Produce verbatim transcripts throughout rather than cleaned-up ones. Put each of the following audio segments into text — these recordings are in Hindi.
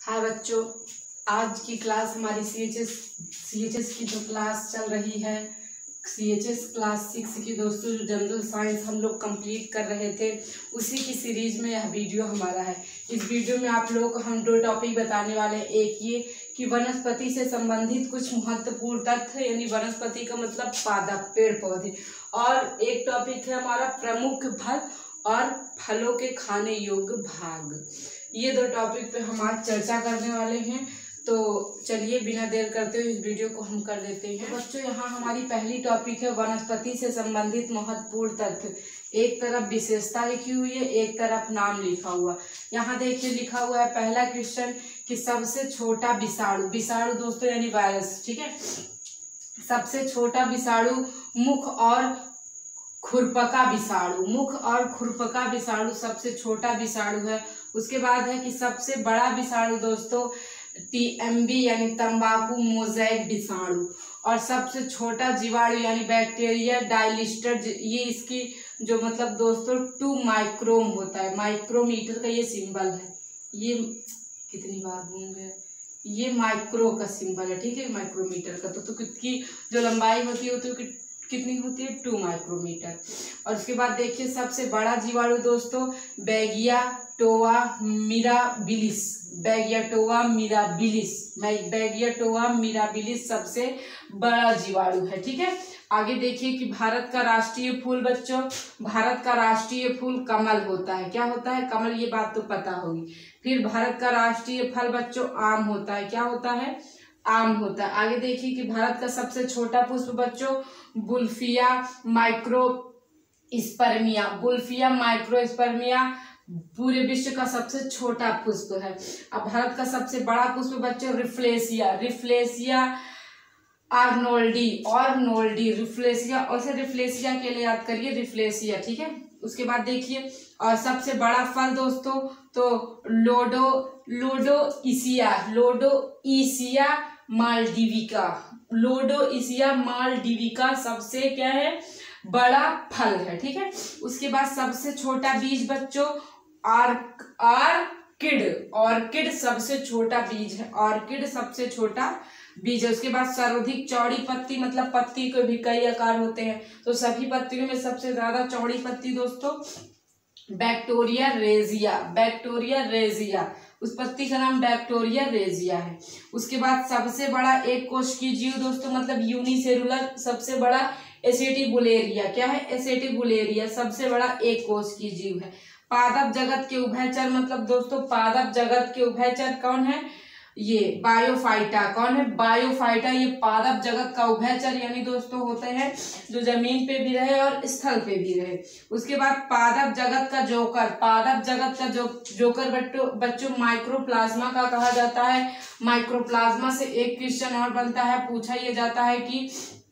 हाय बच्चों, आज की क्लास हमारी C H S C H S की जो क्लास चल रही है, C H S class six की दोस्तों, जो जनरल साइंस हम लोग कंप्लीट कर रहे थे, उसी की सीरीज में यह वीडियो हमारा है। इस वीडियो में आप लोगों को हम दो टॉपिक बताने वाले हैं। एक ये कि वनस्पति से संबंधित कुछ महत्वपूर्ण तथ्य, यानी वनस्पति का मतलब पादप, पेड़ पौधे, और एक टॉपिक है हमारा प्रमुख फल और फलों के खाने योग्य भाग। ये दो टॉपिक पे हम आज चर्चा करने वाले हैं। तो चलिए बिना देर करते हुए इस वीडियो को हम कर देते हैं। तो बच्चों, यहाँ हमारी पहली टॉपिक है वनस्पति से संबंधित महत्वपूर्ण तथ्य। एक तरफ विशेषता लिखी हुई है, एक तरफ नाम लिखा हुआ। यहाँ देखिए लिखा हुआ है पहला क्वेश्चन कि सबसे छोटा विषाणु, विषाणु दोस्तों यानी वायरस, ठीक है। सबसे छोटा विषाणु मुख और खुरपका विषाणु, मुख और खुरपका विषाणु सबसे छोटा विषाणु है। उसके बाद है कि सबसे बड़ा विषाणु दोस्तों टी एम बी यानी तंबाकू मोज़ेक विषाणु, और सबसे छोटा जीवाणु यानी बैक्टीरिया डायलिस्टर, ये इसकी जो मतलब दोस्तों टू माइक्रोम होता है, माइक्रोमीटर का ये सिंबल है। ये कितनी बार भूल गए, ये माइक्रो का सिंबल है, ठीक है, माइक्रोमीटर का। तो, तो कितनी जो लंबाई होती है तो कितनी होती है, टू माइक्रोमीटर। और उसके बाद देखिए सबसे बड़ा जीवाणु दोस्तों Beggiatoa mirabilis, Beggiatoa mirabilis, Beggiatoa mirabilis सबसे बड़ा जीवाणु है, ठीक है। आगे देखिए कि भारत का राष्ट्रीय फूल बच्चों, भारत का राष्ट्रीय फूल कमल होता है। क्या होता है, कमल, ये बात तो पता होगी। फिर भारत का राष्ट्रीय फल बच्चों आम होता है। क्या होता है, आम होता है। आगे देखिए कि भारत का सबसे छोटा पुष्प बच्चों बुल्फिया माइक्रो स्पर्मिया, बुल्फिया माइक्रोस्पर्मिया पूरे विश्व का सबसे छोटा पुष्प है। अब भारत का सबसे बड़ा पुष्प बच्चों रिफ्लेसिया, रिफ्लेसिया आर्नोल्डी, ऑर्नोल्डी, रिफ्लेसिया, और से रिफ्लेसिया के लिए याद करिए, रिफ्लेसिया, ठीक है। उसके बाद देखिए और सबसे बड़ा फल दोस्तों तो लोडो लोडोइसिया, लोडोइसिया मालडीविका, लोडोइसिया मालडीविका सबसे क्या है, बड़ा फल है, ठीक है। उसके बाद सबसे छोटा बीज बच्चों आर्क आर्किड, ऑर्किड सबसे छोटा बीज है, ऑर्किड सबसे छोटा बीज है। उसके बाद सर्वाधिक चौड़ी पत्ती, मतलब पत्ती के भी कई आकार होते हैं, तो सभी पत्तियों में सबसे ज्यादा चौड़ी पत्ती दोस्तों बैक्टीरिया रेजिया, बैक्टीरिया रेजिया, उस पत्ती का नाम बैक्टीरिया रेजिया है। उसके बाद सबसे बड़ा एक कोश की जीव दोस्तों मतलब यूनिसेलुलर, सबसे बड़ा एसेटिबुलेरिया, क्या है, एसेटिबुलेरिया सबसे बड़ा एक कोश की जीव है। पादप जगत के उभयचर, मतलब दोस्तों पादप जगत के उभयचर कौन है, ये बायोफाइटा, कौन है, बायोफाइटा, ये पादप जगत का उभयचर यानी दोस्तों होते हैं जो जमीन पे भी रहे और स्थल पे भी रहे। उसके बाद पादप जगत का जोकर, पादप जगत का जो जोकर बच्चों बच्चों माइक्रोप्लाज्मा का कहा जाता है। माइक्रोप्लाज्मा से एक क्वेश्चन और बनता है, पूछा यह जाता है कि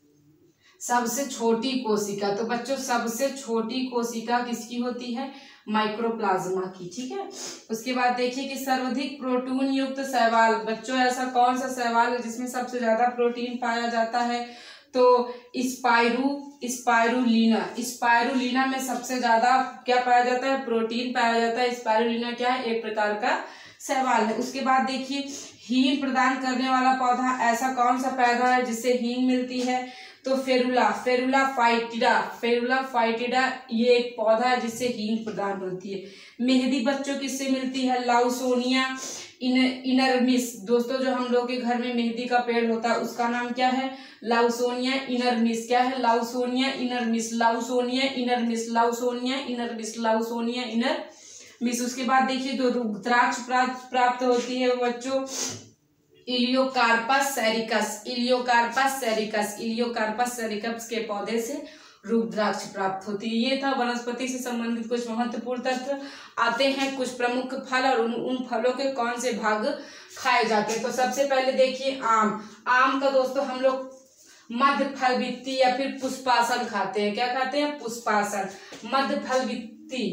सबसे छोटी कोशिका, तो बच्चों सबसे छोटी कोशिका किसकी होती है, माइक्रोप्लाज्मा की, ठीक है। उसके बाद देखिए कि सर्वाधिक प्रोटीन युक्त शैवाल बच्चों, ऐसा कौन सा शैवाल है जिसमें सबसे ज्यादा प्रोटीन पाया जाता है, तो स्पाइरू स्पाइरुलिना, स्पाइरुलिना में सबसे ज्यादा क्या पाया जाता है, प्रोटीन पाया जाता है। स्पाइरुलिना क्या है, एक प्रकार का शैवाल है। उसके बाद देखिए हींग प्रदान करने वाला पौधा, ऐसा कौन सा पौधा है जिससे हींग मिलती है, तो Ferula, Ferula foetida, Ferula foetida ये एक पौधा है जिससे हींग प्रदान होती है। मेहंदी बच्चों किससे मिलती है, लाउसोनिया इन इनरमिस, दोस्तों जो हम लोग के घर में मेहंदी का पेड़ होता है उसका नाम क्या है, लाउसोनिया इनरमिस, क्या है, लाउसोनिया इनरमिस, लाउसोनिया इनरमिस, लाउसोनिया इनरमिस, लाउसोनिया इनरमिस। उसके बाद देखिए जो रुद्राक्ष प्राप्त प्राप्त होती है बच्चों इलियोकार्पस सेरिकस, इलियोकार्पस सेरिकस, इलियोकार्पस सेरिकस के पौधे से रुद्राक्ष प्राप्त होती है। ये था वनस्पति से संबंधित कुछ महत्वपूर्ण तथ्य। आते हैं कुछ प्रमुख फल और उन, उन फलों के कौन से भाग खाए जाते हैं। तो सबसे पहले देखिए आम, आम का दोस्तों हम लोग मध्य फल वित्ती या फिर पुष्पासन खाते हैं। क्या खाते हैं, पुष्पासन, मध्य फल वित्ती,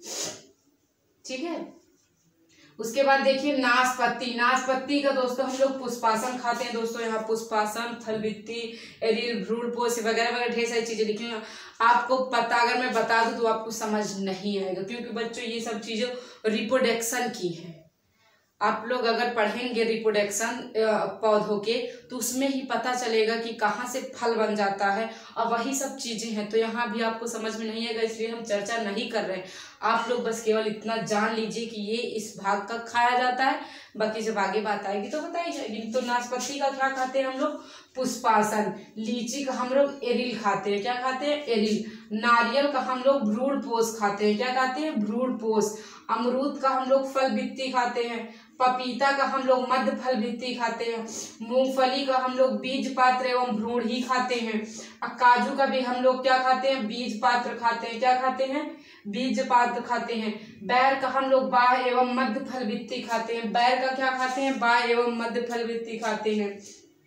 ठीक है। उसके बाद देखिए नाशपत्ती, नाशपत्ती का दोस्तों हम लोग पुष्पासन खाते हैं दोस्तों। यहाँ पुष्पासन, फलवित्ती, एरिल, भ्रूणपोष वगैरह वगैरह ढेर सारी चीजें लिखी हैं। आपको पता, अगर मैं बता दूं तो आपको समझ नहीं आएगा, क्योंकि बच्चों ये सब चीजें रिप्रोडक्शन की है। आप लोग अगर पढ़ेंगे रिप्रोडक्शन पौधों के तो उसमें ही पता चलेगा कि कहाँ से फल बन जाता है और वही सब चीज़ें हैं। तो यहाँ भी आपको समझ में नहीं आएगा, इसलिए हम चर्चा नहीं कर रहे हैं। आप लोग बस केवल इतना जान लीजिए कि ये इस भाग का खाया जाता है, बाकी जब आगे बात आएगी तो बताई जाएगी। तो नाशपाती का क्या खाते हैं हम लोग? पुष्पासन। लीची का हम लोग एरिल खाते हैं। क्या खाते हैं? एरिल। नारियल का हम लोग भ्रूणपोष खाते हैं। क्या खाते हैं? भ्रूणपोष। अमरूद का हम लोग फल भित्ति खाते हैं। पपीता का हम लोग मध्य फल भित्ति खाते हैं। मूंगफली का हम लोग बीज पात्र एवं भ्रूण ही खाते हैं। और काजू का भी हम लोग क्या खाते हैं? बीज पात्र खाते हैं। क्या खाते हैं? बीज पात्र खाते हैं। बैर का हम लोग बाह्य एवं मध्य फल भित्ति खाते हैं। बैर का क्या खाते हैं? बाह्य एवं मध्य फल भित्ति खाते हैं।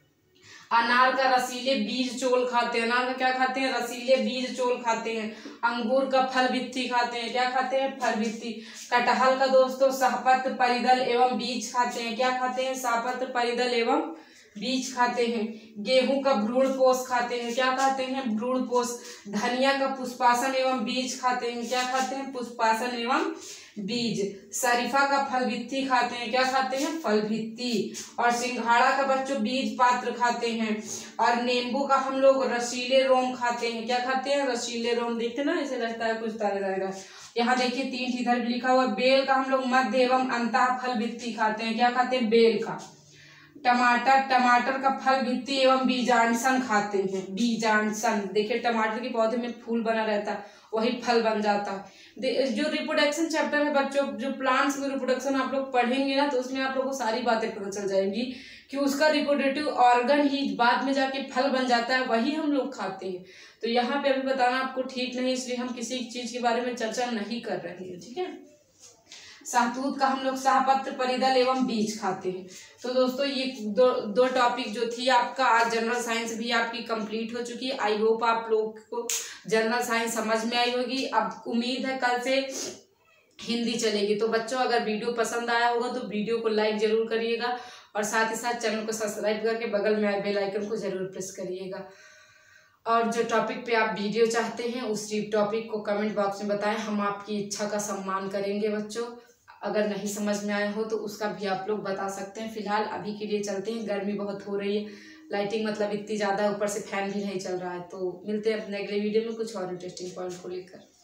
अनार का रसीले बीज चोल खाते हैं। अनार का क्या खाते हैं? रसीले बीज चोल खाते हैं। अंगूर का फल भित्ति खाते हैं। क्या खाते हैं? फल भित्ति। कटहल का दोस्तों सहपत्र परिदल एवं बीज खाते हैं। क्या खाते हैं? सहपत्र परिदल एवं बीज खाते हैं। गेहूं का भ्रूणपोष खाते हैं। क्या खाते हैं? भ्रूणपोष। धनिया का पुष्पासन एवं बीज खाते हैं। क्या खाते हैं? पुष्पासन एवं बीज। शरीफा का फल भित्ति खाते हैं। क्या खाते हैं? फल भित्ति। और सिंघाड़ा का बच्चों बीज पात्र खाते हैं। और नींबू का हम लोग रसीले रोम खाते हैं। क्या खाते हैं? रसीले रोम। देखते ना ऐसे लगता है कुछ तरह रहेगा। यहाँ देखिए तीन इधर भी लिखा हुआ। बेल का हम लोग मध्य एवं अंतः फल भित्ति खाते हैं। क्या खाते हैं? बेल का। टमाटर टमाटर का फल भित्ति एवं बीजांडसन खाते हैं। बीजांडसन देखिए टमाटर के पौधे में फूल बना रहता है, वही फल बन जाता है। जो रिप्रोडक्शन चैप्टर है बच्चों, जो प्लांट्स में रिप्रोडक्शन आप लोग पढ़ेंगे ना, तो उसमें आप लोग को सारी बातें पता चल जाएंगी कि उसका रिप्रोडक्टिव ऑर्गन ही बाद में जाके फल बन जाता है, वही हम लोग खाते हैं। तो यहाँ पे अभी बताना आपको ठीक नहीं, इसलिए हम किसी चीज के बारे में चर्चा नहीं कर रहे हैं। ठीक है। सहतूत का हम लोग सहपत्र परिदल एवं बीज खाते हैं। तो दोस्तों ये दो दो टॉपिक जो थी आपका, आज जनरल साइंस भी आपकी कंप्लीट हो चुकी है। आई होप आप लोग को जनरल साइंस समझ में आई होगी। अब उम्मीद है कल से हिंदी चलेगी। तो बच्चों अगर वीडियो पसंद आया होगा तो वीडियो को लाइक जरूर करिएगा और साथ ही साथ चैनल को सब्सक्राइब करके बगल में आए बेल आइकन को जरूर प्रेस करिएगा। और जो टॉपिक पे आप वीडियो चाहते हैं उस टॉपिक को कमेंट बॉक्स में बताएं, हम आपकी इच्छा का सम्मान करेंगे बच्चों। अगर नहीं समझ में आया हो तो उसका भी आप लोग बता सकते हैं। फिलहाल अभी के लिए चलते हैं, गर्मी बहुत हो रही है, लाइटिंग मतलब इतनी ज़्यादा, ऊपर से फैन भी नहीं चल रहा है। तो मिलते हैं अपने अगले वीडियो में कुछ और इंटरेस्टिंग पॉइंट को लेकर।